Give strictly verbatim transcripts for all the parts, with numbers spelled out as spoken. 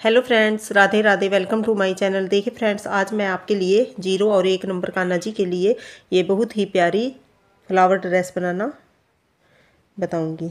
Hello friends, Radhe Radhe. Welcome to my channel. देखिए friends, आज मैं आपके लिए जीरो और एक नंबर कान्हा जी के लिए ये बहुत ही प्यारी फ्लावर ड्रेस बनाना बताऊंगी।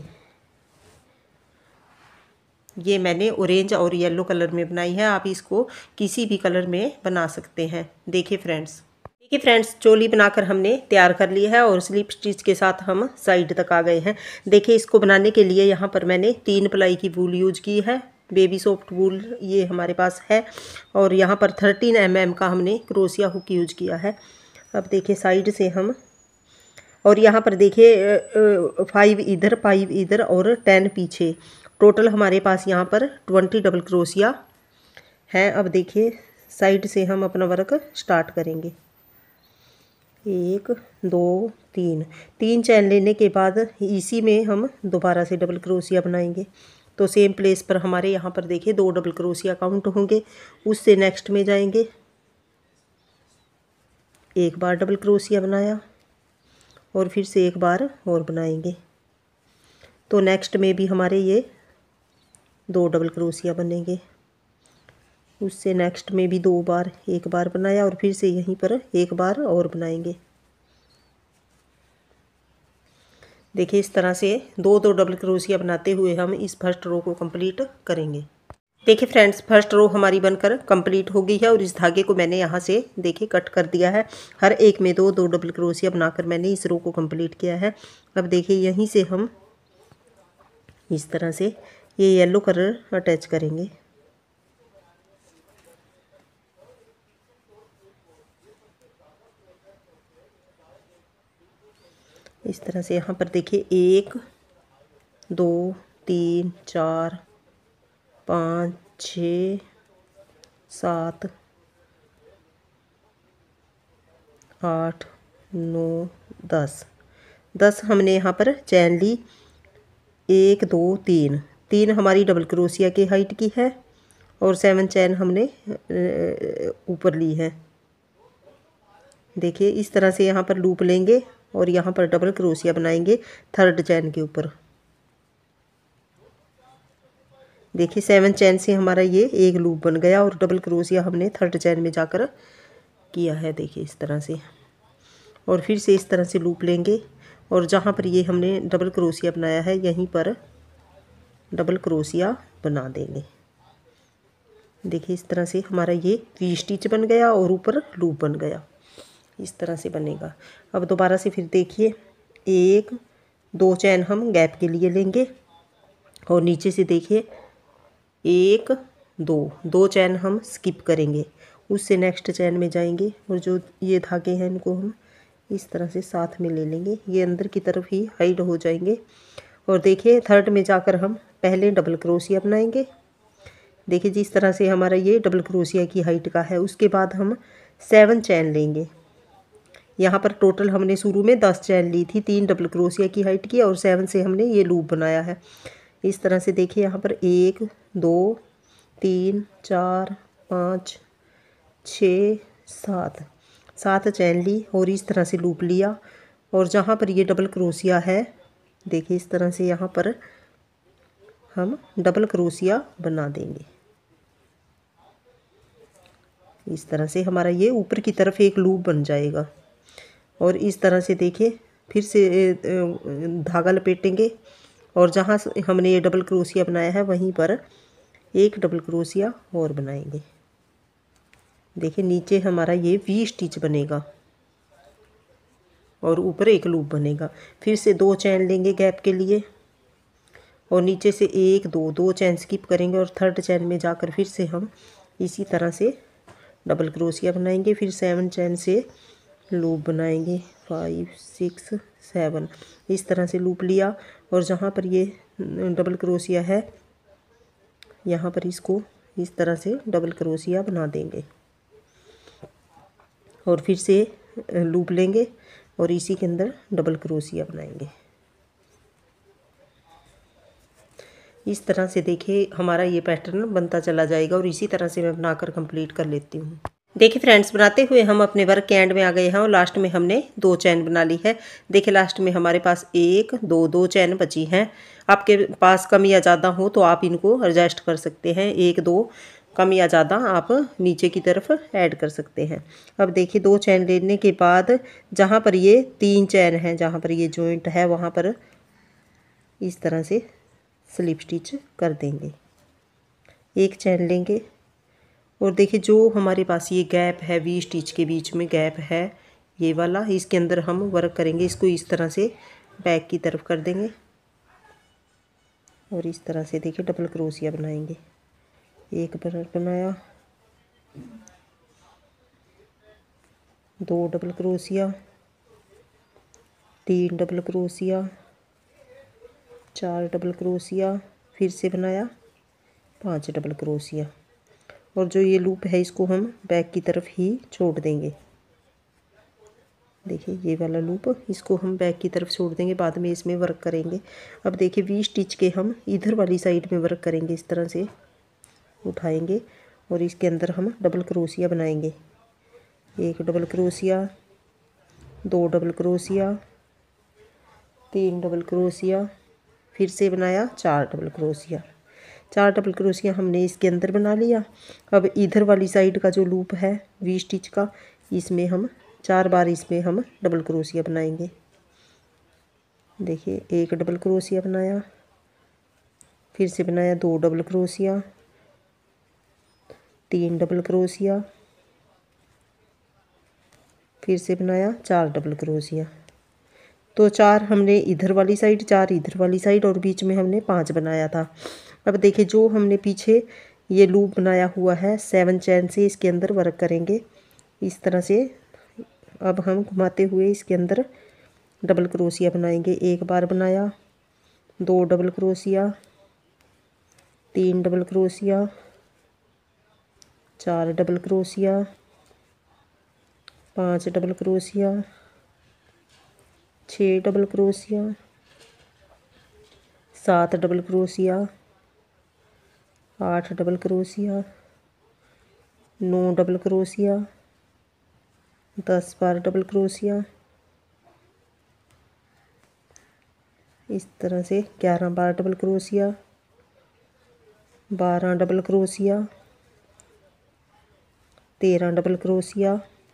ये मैंने ऑरेंज और येलो कलर में बनाई है। आप इसको किसी भी कलर में बना सकते हैं। देखिए फ्रेंड्स देखिए फ्रेंड्स चोली बनाकर हमने तैयार कर ली है और स्लिप स्टिच के साथ हम साइड तक आ गए हैं। देखिए, इसको बनाने के लिए यहाँ पर मैंने तीन प्लाई की वूल यूज की है। बेबी सॉफ्ट वूल ये हमारे पास है और यहाँ पर थर्टीन एम एम का हमने क्रोशिया हुक यूज किया है। अब देखिए साइड से हम, और यहाँ पर देखिए फाइव इधर फाइव इधर और टेन पीछे, टोटल हमारे पास यहाँ पर ट्वेंटी डबल क्रोशिया है। अब देखिए साइड से हम अपना वर्क स्टार्ट करेंगे। एक दो तीन तीन चैन लेने के बाद इसी में हम दोबारा से डबल क्रोशिया बनाएंगे। तो सेम प्लेस पर हमारे यहाँ पर देखिए दो डबल क्रोशिया काउंट होंगे। उससे नेक्स्ट में जाएंगे, एक बार डबल क्रोशिया बनाया और फिर से एक बार और बनाएंगे। तो नेक्स्ट में भी हमारे ये दो डबल क्रोशिया बनेंगे। उससे नेक्स्ट में भी दो बार, एक बार बनाया और फिर से यहीं पर एक बार और बनाएंगे। देखिए इस तरह से दो दो डबल क्रोशिया बनाते हुए हम इस फर्स्ट रो को कंप्लीट करेंगे। देखिए फ्रेंड्स, फर्स्ट रो हमारी बनकर कंप्लीट हो गई है और इस धागे को मैंने यहाँ से देखिए कट कर दिया है। हर एक में दो दो डबल क्रोशिया बनाकर मैंने इस रो को कंप्लीट किया है। अब देखिए यहीं से हम इस तरह से ये येलो कलर अटैच करेंगे। इस तरह से यहाँ पर देखिए एक दो तीन चार पाँच छः सात आठ नौ दस दस हमने यहाँ पर चैन ली। एक दो तीन तीन हमारी डबल क्रोशिया की हाइट की है और सेवन चैन हमने ऊपर ली है। देखिए इस तरह से यहाँ पर लूप लेंगे और यहाँ पर डबल क्रोशिया बनाएंगे थर्ड चैन के ऊपर। देखिए सेवन चैन से हमारा ये एक लूप बन गया और डबल क्रोशिया हमने थर्ड चैन में जाकर किया है। देखिए इस तरह से, और फिर से इस तरह से लूप लेंगे और जहाँ पर ये हमने डबल क्रोशिया बनाया है यहीं पर डबल क्रोशिया बना देंगे। देखिए इस तरह से हमारा ये वी स्टिच बन गया और ऊपर लूप बन गया। इस तरह से बनेगा। अब दोबारा से फिर देखिए एक दो चैन हम गैप के लिए लेंगे और नीचे से देखिए एक दो दो चैन हम स्किप करेंगे। उससे नेक्स्ट चैन में जाएंगे और जो ये धागे हैं इनको हम इस तरह से साथ में ले लेंगे। ये अंदर की तरफ ही हाइड हो जाएंगे और देखिए थर्ड में जाकर हम पहले डबल क्रोशिया बनाएंगे। देखिए जिस तरह से हमारा ये डबल क्रोशिया की हाइट का है, उसके बाद हम सेवन चैन लेंगे। यहाँ पर टोटल हमने शुरू में दस चैन ली थी, तीन डबल क्रोशिया की हाइट की और सेवन से हमने ये लूप बनाया है। इस तरह से देखिए यहाँ पर एक दो तीन चार पाँच छः सात सात चैन ली और इस तरह से लूप लिया और जहाँ पर ये डबल क्रोशिया है देखिए इस तरह से यहाँ पर हम डबल क्रोशिया बना देंगे। इस तरह से हमारा ये ऊपर की तरफ एक लूप बन जाएगा और इस तरह से देखिए फिर से धागा लपेटेंगे और जहाँ हमने ये डबल क्रोशिया बनाया है वहीं पर एक डबल क्रोशिया और बनाएंगे। देखिए नीचे हमारा ये वी स्टिच बनेगा और ऊपर एक लूप बनेगा। फिर से दो चैन लेंगे गैप के लिए और नीचे से एक दो दो चैन स्किप करेंगे और थर्ड चैन में जाकर फिर से हम इसी तरह से डबल क्रोशिया बनाएंगे। फिर सेवन चैन से लूप बनाएंगे, फाइव सिक्स सेवन इस तरह से लूप लिया और जहाँ पर ये डबल क्रोशिया है यहाँ पर इसको इस तरह से डबल क्रोशिया बना देंगे और फिर से लूप लेंगे और इसी के अंदर डबल क्रोशिया बनाएंगे। इस तरह से देखिए हमारा ये पैटर्न बनता चला जाएगा और इसी तरह से मैं बनाकर कंप्लीट कर लेती हूँ। देखिए फ्रेंड्स, बनाते हुए हम अपने वर्क के एंड में आ गए हैं और लास्ट में हमने दो चैन बना ली है। देखिए लास्ट में हमारे पास एक दो दो चैन बची हैं। आपके पास कम या ज़्यादा हो तो आप इनको एडजस्ट कर सकते हैं। एक दो कम या ज़्यादा आप नीचे की तरफ ऐड कर सकते हैं। अब देखिए दो चैन लेने के बाद जहाँ पर ये तीन चैन हैं, जहाँ पर ये जॉइंट है, वहाँ पर इस तरह से स्लिप स्टिच कर देंगे। एक चैन लेंगे और देखिए जो हमारे पास ये गैप है, वी स्टिच के बीच में गैप है ये वाला, इसके अंदर हम वर्क करेंगे। इसको इस तरह से बैक की तरफ कर देंगे और इस तरह से देखिए डबल क्रोशिया बनाएंगे। एक बार बनाया, दो डबल क्रोशिया, तीन डबल क्रोशिया, चार डबल क्रोशिया, फिर से बनाया पांच डबल क्रोशिया। और जो ये लूप है इसको हम बैक की तरफ ही छोड़ देंगे। देखिए ये वाला लूप, इसको हम बैक की तरफ छोड़ देंगे, बाद में इसमें वर्क करेंगे। अब देखिए वी स्टिच के हम इधर वाली साइड में वर्क करेंगे। इस तरह से उठाएंगे और इसके अंदर हम डबल क्रोशिया बनाएंगे। एक डबल क्रोशिया, दो डबल क्रोशिया, तीन डबल क्रोशिया, फिर से बनाया चार डबल क्रोशिया। चार डबल क्रोशिया हमने इसके अंदर बना लिया। अब इधर वाली साइड का जो लूप है वी स्टिच का, इसमें हम चार बार इसमें हम डबल क्रोशिया बनाएंगे। देखिए एक डबल क्रोशिया बनाया, फिर से बनाया दो डबल क्रोशिया, तीन डबल क्रोशिया, फिर से बनाया चार डबल क्रोशिया। तो चार हमने इधर वाली साइड, चार इधर वाली साइड और बीच में हमने पांच बनाया था। अब देखिए जो हमने पीछे ये लूप बनाया हुआ है सेवन चैन से, इसके अंदर वर्क करेंगे इस तरह से। अब हम घुमाते हुए इसके अंदर डबल क्रोशिया बनाएंगे। एक बार बनाया, दो डबल क्रोशिया, तीन डबल क्रोशिया, चार डबल क्रोशिया, पांच डबल क्रोशिया, छः डबल क्रोशिया, सात डबल क्रोशिया, आठ डबल क्रोशिया, नौ डबल क्रोशिया, दस बार डबल क्रोशिया, इस तरह से ग्यारह बार डबल क्रोशिया, बारह डबल क्रोशिया, तेरह डबल क्रोशिया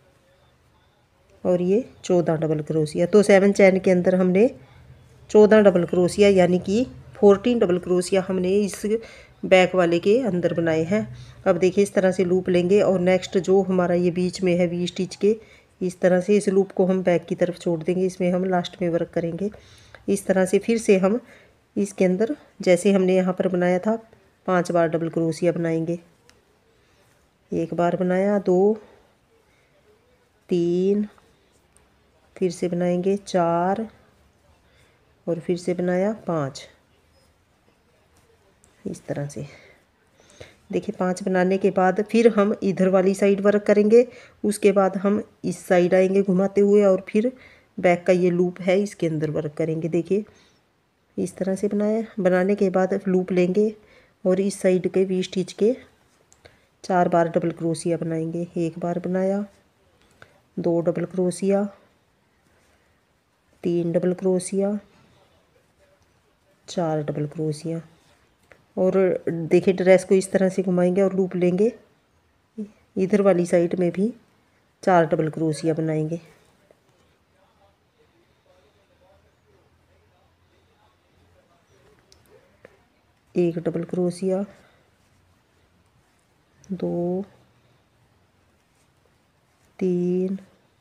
और ये चौदह डबल क्रोशिया। तो सेवन चैन के अंदर हमने चौदह डबल क्रोशिया यानी कि फोर्टीन डबल क्रोशिया हमने इस बैक वाले के अंदर बनाए हैं। अब देखिए इस तरह से लूप लेंगे और नेक्स्ट जो हमारा ये बीच में है वी स्टिच के, इस तरह से इस लूप को हम बैक की तरफ छोड़ देंगे। इसमें हम लास्ट में वर्क करेंगे इस तरह से। फिर से हम इसके अंदर जैसे हमने यहाँ पर बनाया था पांच बार डबल क्रोशिया बनाएंगे। एक बार बनाया, दो, तीन, फिर से बनाएंगे चार और फिर से बनाया पाँच। इस तरह से देखिए पांच बनाने के बाद फिर हम इधर वाली साइड वर्क करेंगे। उसके बाद हम इस साइड आएंगे घुमाते हुए और फिर बैक का ये लूप है इसके अंदर वर्क करेंगे। देखिए इस तरह से बनाया। बनाने के बाद लूप लेंगे और इस साइड के वी स्टिच के चार बार डबल क्रोशिया बनाएंगे। एक बार बनाया, दो डबल क्रोशिया, तीन डबल क्रोशिया, चार डबल क्रोशिया। और देखिए ड्रेस को इस तरह से घुमाएंगे और लूप लेंगे। इधर वाली साइड में भी चार डबल क्रोशिया बनाएंगे। एक डबल क्रोशिया, दो, तीन,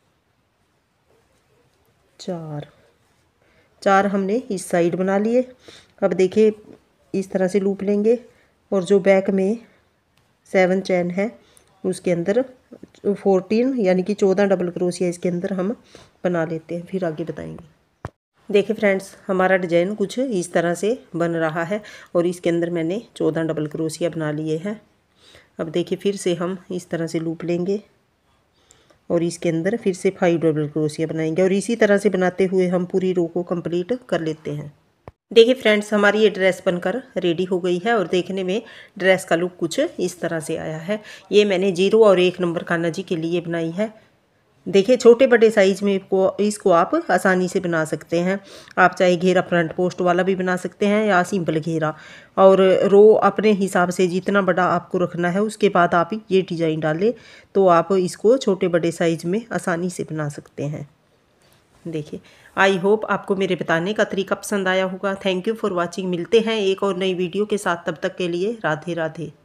चार चार हमने इस साइड बना लिए। अब देखिए इस तरह से लूप लेंगे और जो बैक में सेवन चैन है उसके अंदर फोर्टीन यानी कि चौदह डबल क्रोशिया इसके अंदर हम बना लेते हैं, फिर आगे बताएंगे। देखिए फ्रेंड्स हमारा डिजाइन कुछ इस तरह से बन रहा है और इसके अंदर मैंने चौदह डबल क्रोशिया बना लिए हैं। अब देखिए फिर से हम इस तरह से लूप लेंगे और इसके अंदर फिर से फाइव डबल क्रोशिया बनाएंगे और इसी तरह से बनाते हुए हम पूरी रो को कंप्लीट कर लेते हैं। देखिए फ्रेंड्स हमारी ये ड्रेस बनकर रेडी हो गई है और देखने में ड्रेस का लुक कुछ इस तरह से आया है। ये मैंने जीरो और एक नंबर कान्हा जी के लिए बनाई है। देखिए छोटे बड़े साइज में को इसको आप आसानी से बना सकते हैं। आप चाहे घेरा फ्रंट पोस्ट वाला भी बना सकते हैं या सिंपल घेरा, और रो अपने हिसाब से जितना बड़ा आपको रखना है उसके बाद आप ये डिज़ाइन डालें, तो आप इसको छोटे बड़े साइज में आसानी से बना सकते हैं। देखिए, आई होप आपको मेरे बताने का तरीका पसंद आया होगा। Thank you for watching. मिलते हैं एक और नई वीडियो के साथ, तब तक के लिए राधे राधे।